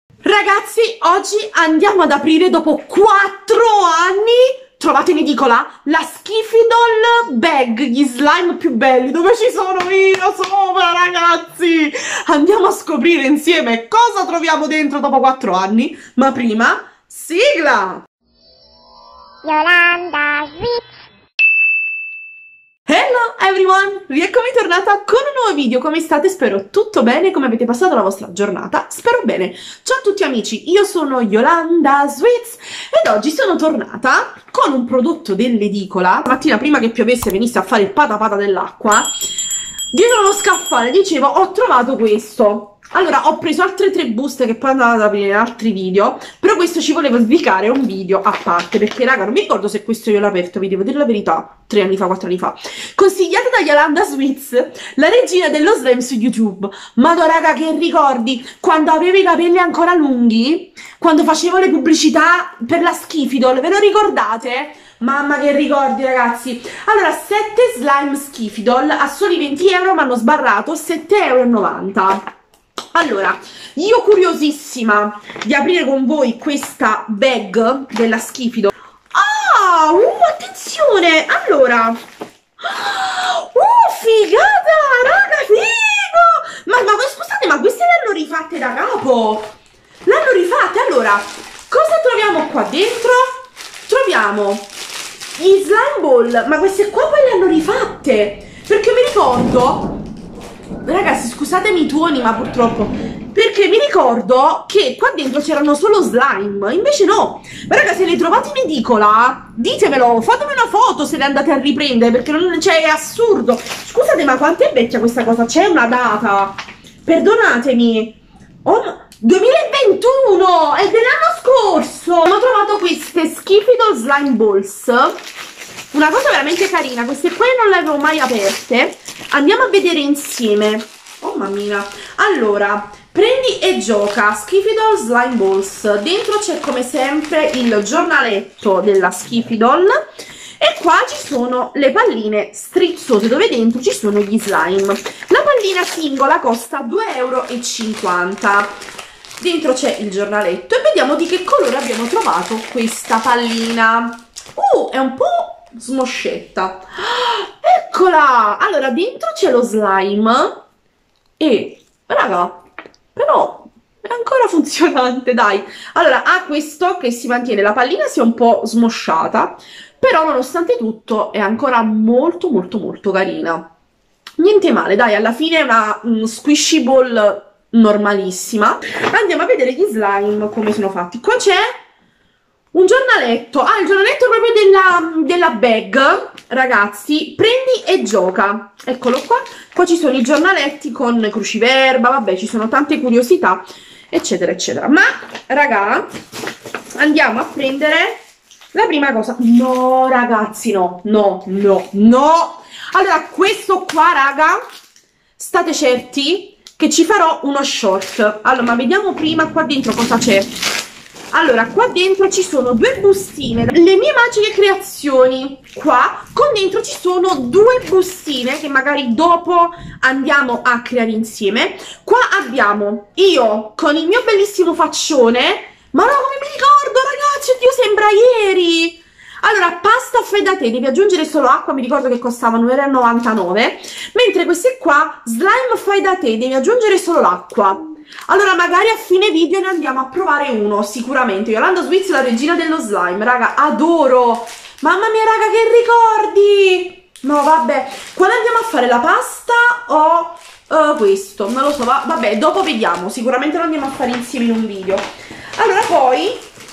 Ragazzi, oggi andiamo ad aprire dopo 4 anni, trovate in edicola, la Skiffy Doll Bag, gli slime più belli, dove ci sono io sopra, ragazzi! Andiamo a scoprire insieme cosa troviamo dentro dopo 4 anni, ma prima, sigla! Yolanda Sweets. Hello everyone! Rieccomi tornata con un nuovo video, come state? Spero tutto bene, come avete passato la vostra giornata? Spero bene! Ciao a tutti amici, io sono Yolanda Sweets ed oggi sono tornata con un prodotto dell'edicola. Stamattina prima che piovesse venisse a fare il patapata dell'acqua, dietro lo scaffale, dicevo, ho trovato questo. Allora, ho preso altre 3 buste che poi andavo ad aprire in altri video, però questo ci volevo dedicare un video a parte, perché raga, non mi ricordo se questo io l'ho aperto, vi devo dire la verità, 3 anni fa, 4 anni fa. Consigliata da Yolanda Sweets, la regina dello slime su YouTube. Madò raga, che ricordi quando avevo i capelli ancora lunghi, quando facevo le pubblicità per la Skiffy Doll, ve lo ricordate? Mamma che ricordi ragazzi. Allora, 7 slime Skiffy Doll a soli 20 euro, mi hanno sbarrato 7,90 euro. Allora, io curiosissima di aprire con voi questa bag della Skiffy Doll. Ah, attenzione! Allora, figata, raga, figo! Ma scusate, ma queste le hanno rifatte da capo? L'hanno rifatte? Allora, cosa troviamo qua dentro? Troviamo gli slime ball, ma queste qua poi le hanno rifatte, perché mi ricordo... Ragazzi, scusatemi i tuoni, ma purtroppo, perché mi ricordo che qua dentro c'erano solo slime, invece no. Ma raga, se le trovate in edicola, ditemelo, fatemi una foto se le andate a riprendere, perché non, cioè, è assurdo. Scusate, ma quanto è vecchia questa cosa? C'è una data, perdonatemi. Oh, 2021, è dell'anno scorso. Ho trovato queste Skiffy Doll Slime Balls, una cosa veramente carina. Queste qua non le avevo mai aperte. Andiamo a vedere insieme. Oh mamma mia. Allora, prendi e gioca Skiffy Doll Slime Balls. Dentro c'è come sempre il giornaletto della Skiffy Doll e qua ci sono le palline strizzose dove dentro ci sono gli slime. La pallina singola costa 2,50 euro. Dentro c'è il giornaletto e vediamo di che colore abbiamo trovato questa pallina. È un po' smoscetta. Eccola! Allora, dentro c'è lo slime e, raga, però è ancora funzionante, dai. Allora, ha questo che si mantiene, la pallina si è un po' smosciata, però nonostante tutto è ancora molto molto molto carina. Niente male, dai, alla fine è una squishy ball normalissima. Andiamo a vedere gli slime come sono fatti. Qua c'è un giornaletto, il giornaletto proprio della bag, ragazzi, prendi e gioca, eccolo qua. Qua ci sono i giornaletti con cruciverba, vabbè, ci sono tante curiosità, eccetera, eccetera. Ma, raga, andiamo a prendere la prima cosa. No, ragazzi, no. Allora, questo qua, raga, state certi che ci farò uno short. Allora, ma vediamo prima qua dentro cosa c'è. Allora, qua dentro ci sono 2 bustine, le mie magiche creazioni. Qua con dentro ci sono 2 bustine che magari dopo andiamo a creare insieme. Qua abbiamo io con il mio bellissimo faccione, ma no, come mi ricordo ragazzi, oddio, sembra ieri. Allora, pasta fai da te, devi aggiungere solo acqua, mi ricordo che costavano 1,99 euro, mentre queste qua, slime fai da te, devi aggiungere solo l'acqua. Allora magari a fine video ne andiamo a provare uno, sicuramente. Yolanda Sweets, la regina dello slime, raga, adoro. Mamma mia raga, che ricordi. No vabbè, quando andiamo a fare la pasta o questo, non lo so, vabbè, dopo vediamo. Sicuramente lo andiamo a fare insieme in un video. Allora poi,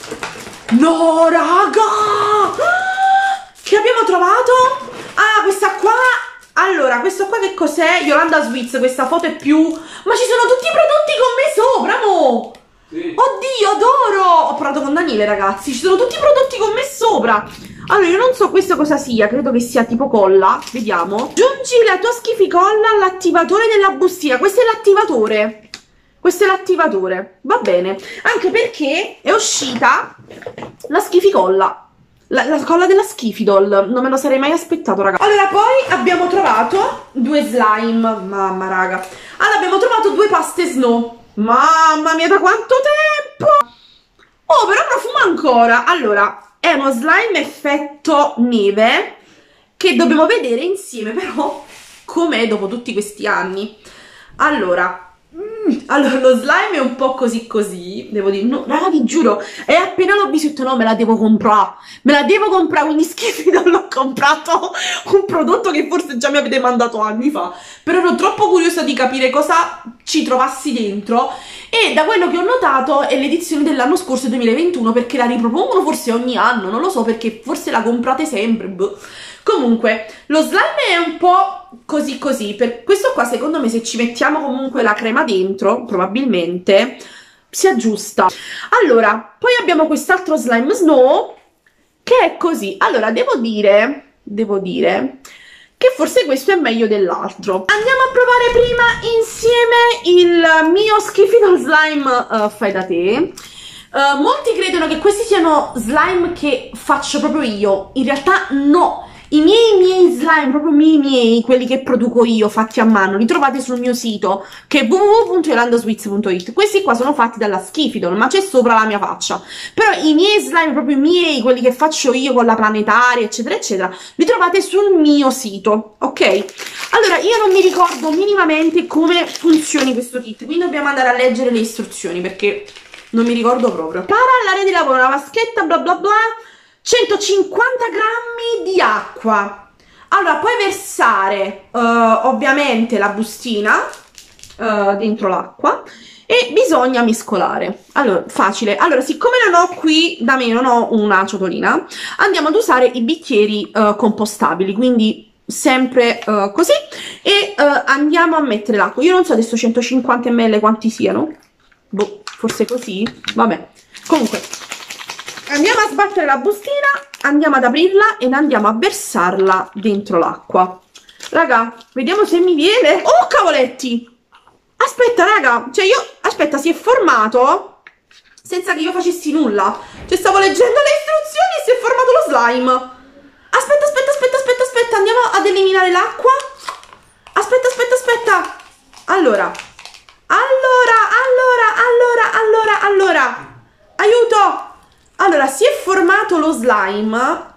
no raga, che abbiamo trovato? Ah, questa qua. Allora, questo qua che cos'è? Yolanda Sweets, questa foto è più... Ma ci sono tutti i prodotti con me sopra, mo! Sì. Oddio, adoro! Ho parlato con Daniele, ragazzi, ci sono tutti i prodotti con me sopra. Allora, io non so questo cosa sia, credo che sia tipo colla, vediamo. Aggiungi la tua Skiffy colla all'attivatore della bustina. Questo è l'attivatore. Questo è l'attivatore, va bene. Anche perché è uscita la Skiffy colla. La colla della Skiffy Doll, non me lo sarei mai aspettato, raga. Allora, poi abbiamo trovato 2 slime. Mamma, raga. Allora, abbiamo trovato 2 paste Snow. Mamma mia, da quanto tempo! ancora, allora, è uno slime effetto neve che dobbiamo vedere insieme però com'è dopo tutti questi anni. Allora, lo slime è un po' così così, devo dire, no, raga, vi giuro, e appena l'ho visto, no, me la devo comprare, quindi schifi, non l'ho comprato, un prodotto che forse già mi avete mandato anni fa, però ero troppo curiosa di capire cosa ci trovassi dentro, e da quello che ho notato è l'edizione dell'anno scorso, 2021, perché la ripropongono forse ogni anno, non lo so, perché forse la comprate sempre, boh. Comunque, lo slime è un po' così così, per questo qua secondo me se ci mettiamo comunque la crema dentro, probabilmente si aggiusta. Allora, poi abbiamo quest'altro slime snow, che è così. Allora, devo dire che forse questo è meglio dell'altro. Andiamo a provare prima insieme il mio Schifidol slime fai da te. Molti credono che questi siano slime che faccio proprio io, in realtà no. I miei slime, proprio miei, quelli che produco io, fatti a mano, li trovate sul mio sito, che è www.yolandasweets.it. Questi qua sono fatti dalla Schifidol, ma c'è sopra la mia faccia. Però i miei slime, proprio miei, quelli che faccio io con la planetaria, eccetera, eccetera, li trovate sul mio sito, ok? Allora, io non mi ricordo minimamente come funzioni questo kit, quindi dobbiamo andare a leggere le istruzioni, perché non mi ricordo proprio. Para all'area di lavoro, una vaschetta, bla bla bla, 150 grammi di acqua. Allora, puoi versare ovviamente la bustina dentro l'acqua e bisogna mescolare. Allora, facile. Allora, siccome non ho qui da me, non ho una ciotolina, andiamo ad usare i bicchieri compostabili, quindi sempre così, e andiamo a mettere l'acqua. Io non so adesso 150 ml quanti siano, boh, forse così, vabbè. Comunque andiamo a sbattere la bustina, andiamo ad aprirla e andiamo a versarla dentro l'acqua. Raga, vediamo se mi viene. Oh, cavoletti! Aspetta, raga, cioè aspetta, si è formato senza che io facessi nulla. Cioè, stavo leggendo le istruzioni e si è formato lo slime. Aspetta, andiamo ad eliminare l'acqua. Aspetta. Allora. Aiuto! Allora, si è formato lo slime.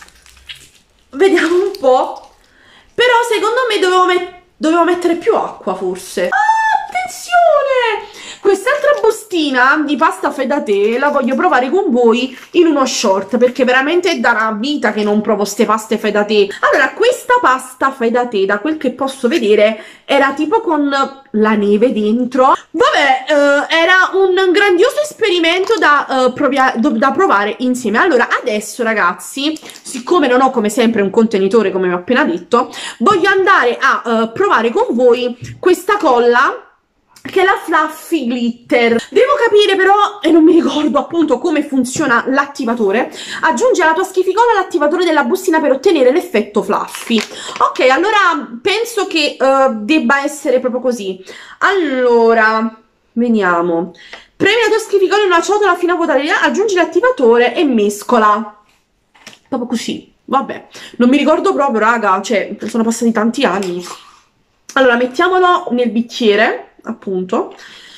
Vediamo un po'. Però secondo me dovevo mettere più acqua, forse. Ah, attenzione! Quest'altra bustina di pasta fai da te la voglio provare con voi in uno short, perché veramente è da una vita che non provo ste paste fai da te. Allora, questa pasta fai da te, da quel che posso vedere, era tipo con la neve dentro. Vabbè, era un grandioso esperimento da provare insieme. Allora, adesso ragazzi, siccome non ho come sempre un contenitore come vi ho appena detto, voglio andare a provare con voi questa colla che è la Fluffy Glitter. Devo capire però, e non mi ricordo appunto come funziona l'attivatore. Aggiungi alla tua schificolla l'attivatore della bustina per ottenere l'effetto fluffy. Ok, allora penso che debba essere proprio così. Allora, veniamo. Premi la tua schificolla in una ciotola fino a vuotare, aggiungi l'attivatore e mescola. Proprio così, vabbè. Non mi ricordo proprio, raga, cioè, sono passati tanti anni. Allora, mettiamolo nel bicchiere, appunto.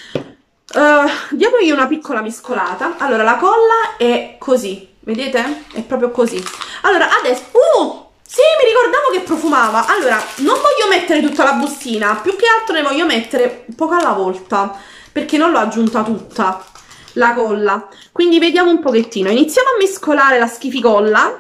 Diamogli una piccola mescolata. Allora, la colla è così, vedete? È proprio così. Allora, adesso... sì, mi ricordavo che profumava. Allora, non voglio mettere tutta la bustina, più che altro ne voglio mettere poco alla volta, perché non l'ho aggiunta tutta la colla. Quindi vediamo un pochettino. Iniziamo a mescolare la schificolla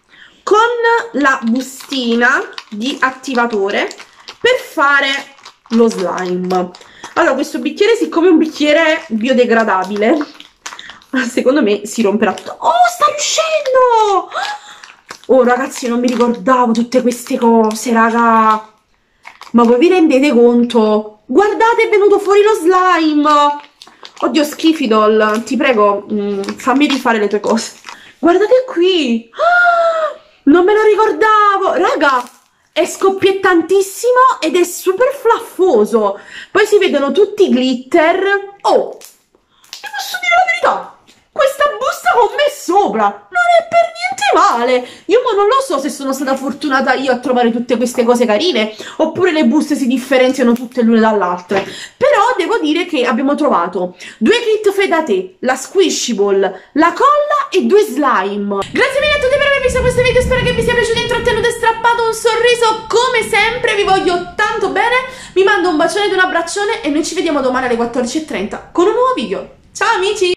con la bustina di attivatore per fare lo slime. Allora, questo bicchiere, siccome è un bicchiere biodegradabile, secondo me si romperà tutto. Oh, sta riuscendo! Oh, ragazzi, non mi ricordavo tutte queste cose, raga. Ma voi vi rendete conto? Guardate, è venuto fuori lo slime. Oddio, Schifidol, ti prego, fammi rifare le tue cose. Guardate qui. Non me lo ricordavo. Raga, è scoppiettantissimo ed è super flaffoso. Poi si vedono tutti i glitter. Oh, vi posso dire la verità, questa busta con me sopra non è per niente male. Io non lo so se sono stata fortunata io a trovare tutte queste cose carine, oppure le buste si differenziano tutte l'una dall'altra. Però devo devo dire che abbiamo trovato 2 kit fai da te, la squishable, la colla e 2 slime. Grazie mille a tutti per aver visto questo video, spero che vi sia piaciuto, intrattenuto e strappato un sorriso come sempre, vi voglio tanto bene, vi mando un bacione ed un abbraccione e noi ci vediamo domani alle 14:30 con un nuovo video. Ciao amici!